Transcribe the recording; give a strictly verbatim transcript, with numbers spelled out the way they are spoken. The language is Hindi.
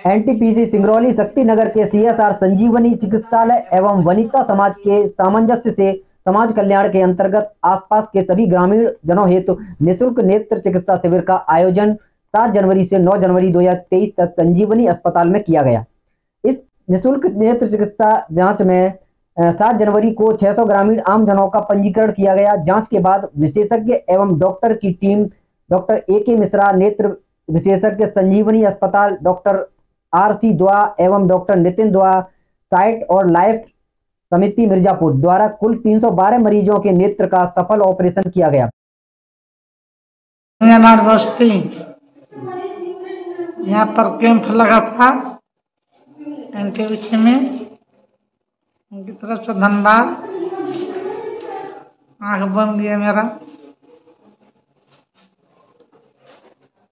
एनटीपीसी सिंगरौली शक्ति नगर के सीएसआर संजीवनी चिकित्सालय एवं वनिता समाज के सामंजस्य से समाज कल्याण के अंतर्गत आसपास के सभी ग्रामीण जनों हेतु निःशुल्क नेत्र चिकित्सा शिविर का आयोजन सात जनवरी से नौ जनवरी दो हजार तेईस तक संजीवनी अस्पताल में किया गया। इस निःशुल्क नेत्र चिकित्सा जांच में सात जनवरी को छह सौ ग्रामीण आम जनों का पंजीकरण किया गया। जांच के बाद विशेषज्ञ एवं डॉक्टर की टीम डॉक्टर ए के मिश्रा नेत्र विशेषज्ञ संजीवनी अस्पताल, डॉक्टर आर सी दुआ एवं डॉक्टर नितिन दुआ साइट और लाइफ समिति मिर्जापुर द्वारा कुल तीन सौ बारह मरीजों के नेत्र का सफल ऑपरेशन किया गया। बस्ती यहाँ पर कैंप लगा था एनटीपीसी में, उनकी तरफ से धन्यवाद। आँख बन गया मेरा।